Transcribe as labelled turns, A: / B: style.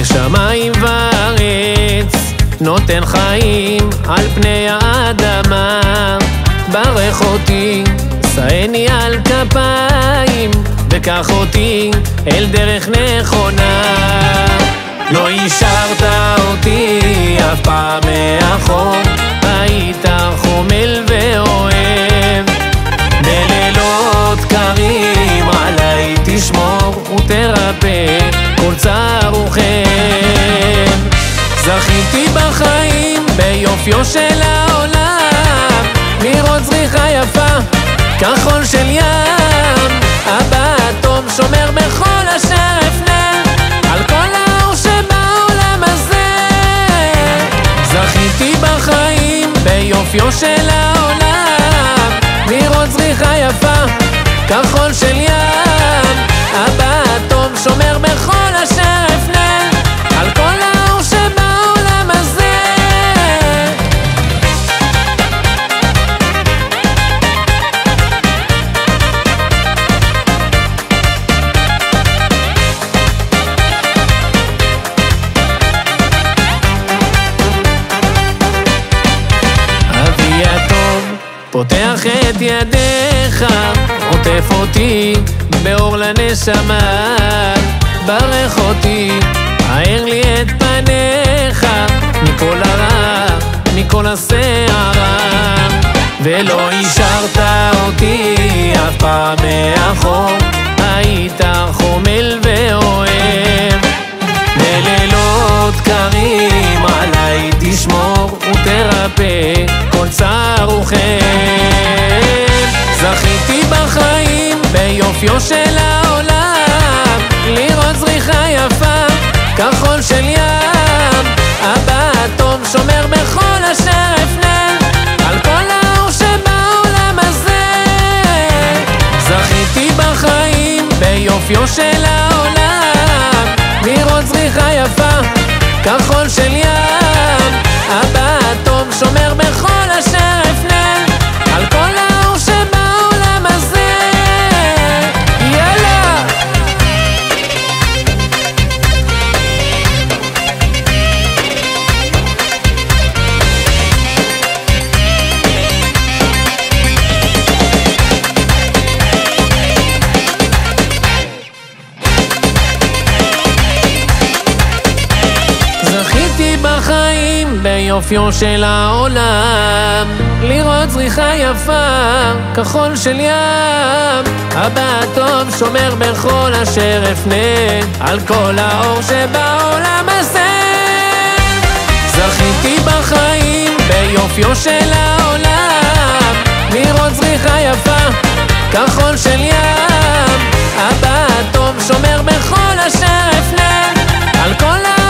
A: לשמיים וארץ, נותן חיים על פני האדמה. ברך אותי, שעני על כפיים, וקח אותי אל דרך נכונה. לא השארת אותי אף פעם מאחור, היית חומל ואוהב. בלילות קרים עליי תשמור ותרפא כל צער וכאב. זכיתי בחיים ביופיו של העולם, לראות זריחה יפה כחול של ים. אבא אטום שומר בכל אשר אפנה, על כל האור שבעולם הזה. זכיתי בחיים ביופיו של העולם, לראות זריחה יפה כחול של ים. אבא אטום שומר בכל אשר אפנה, על כל האור שבעולם הזה. אבי הטוב פותח את ידיך, עוטף אותי באור לנשמה. ברך אותי, האר לי את פניך, מכל הרע, מכל הסערה. ולא השארת אותי אף פעם מאחור, היית חומל ואוהב. בלילות קרים עליי תשמור ותרפא כל צער וכאב. זכיתי בחיים ביופיו של העולם, לראות זריחה יפה כחול של ים. אבא אטום שומר בכל אשר אפנה, על כל האור שבעולם הזה. זכיתי בחיים ביופיו של העולם, לראות זריחה יפה כחול של ים. אבא אטום שומר בכל אשר אפנה, על כל האור שבעולם הזה. יאללה! זכיתי בחיים ביופיו של העולם, לראות זריחה יפה כחול של ים. אבא טוב שומר בכל אשר אפנה, על כל האור שבעולם הזה. זכיתי בחיים ביופיו של העולם, לראות זריחה יפה כחול של ים. אבא טוב שומר בכל אשר אפנה, על כל האור